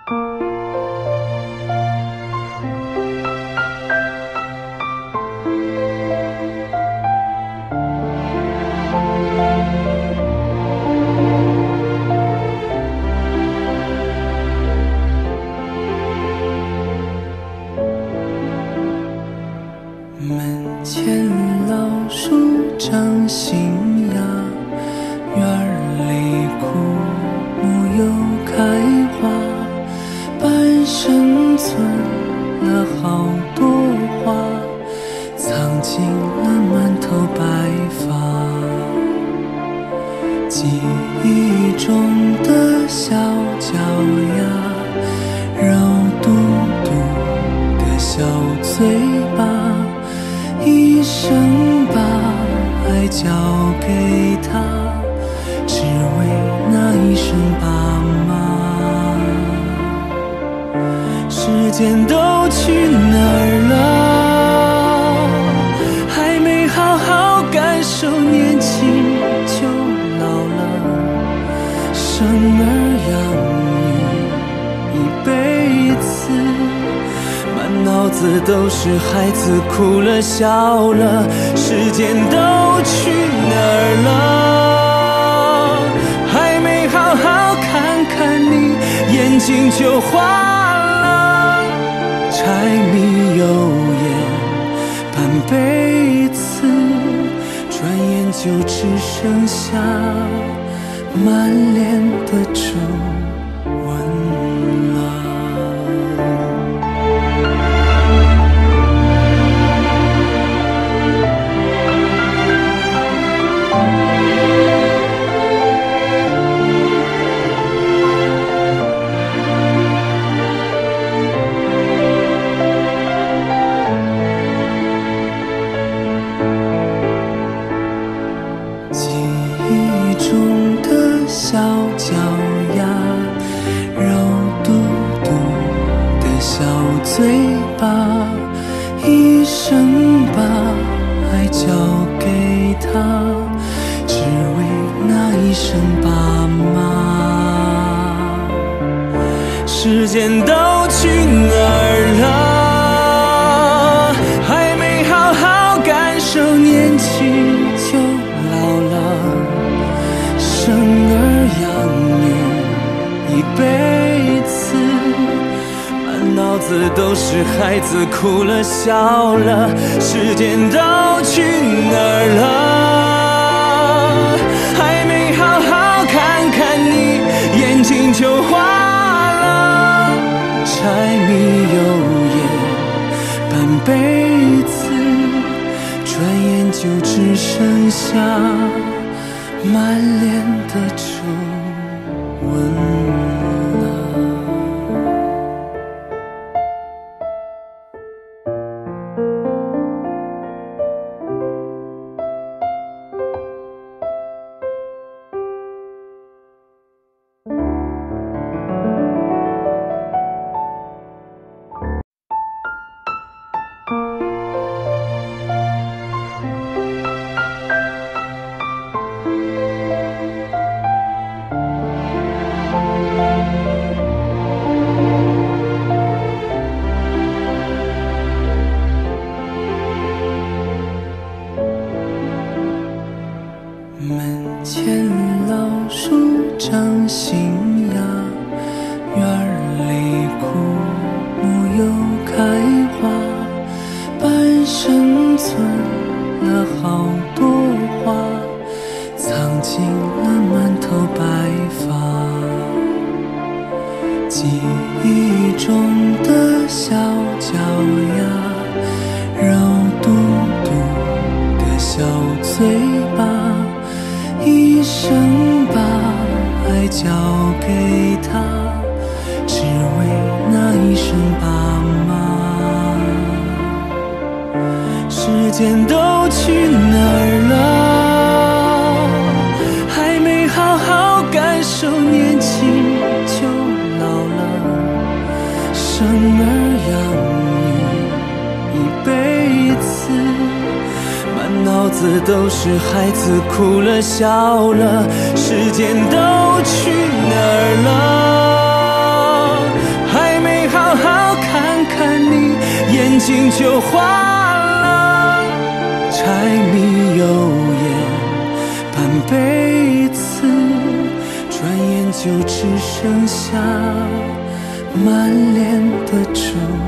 门前老树长新芽，院里枯木又开花，半生存了好多话，藏进了满头白发。记忆中的小脚丫，肉嘟嘟的小嘴巴，一生把爱交给他，只为那一声爸妈。时间都去哪儿了？还没好好感受年轻就老了，生儿养女一辈子，满脑子都是孩子哭了笑了，时间都去哪儿了？还没好好看看你，眼睛就花了，柴米油盐半辈子，转眼就只剩下满脸的皱纹了。记忆中的小脚丫，肉嘟嘟的小嘴巴，一生把爱交给他，只为那一声爸妈。时间都去哪儿了？还没好好感受年轻就老了，生儿养女一辈子，满脑子都是孩子哭了笑了，时间都去哪儿了？还没好好看看你，眼睛就花了，柴米油盐半辈子，转眼就只剩下满脸的皱纹了。门前老树长新芽，院里枯木又开花，半生存了好多话，藏进了满头白发。记忆中的小脚丫，肉嘟嘟的小嘴巴，一生把爱交给他，只为那一声爸妈。时间都去哪儿了？还没好好感受年轻就老了，生儿养女一辈子，满脑子都是孩子哭了笑了，时间都去哪儿了？ 睛就花了，柴米油盐半辈子，转眼就只剩下满脸的皱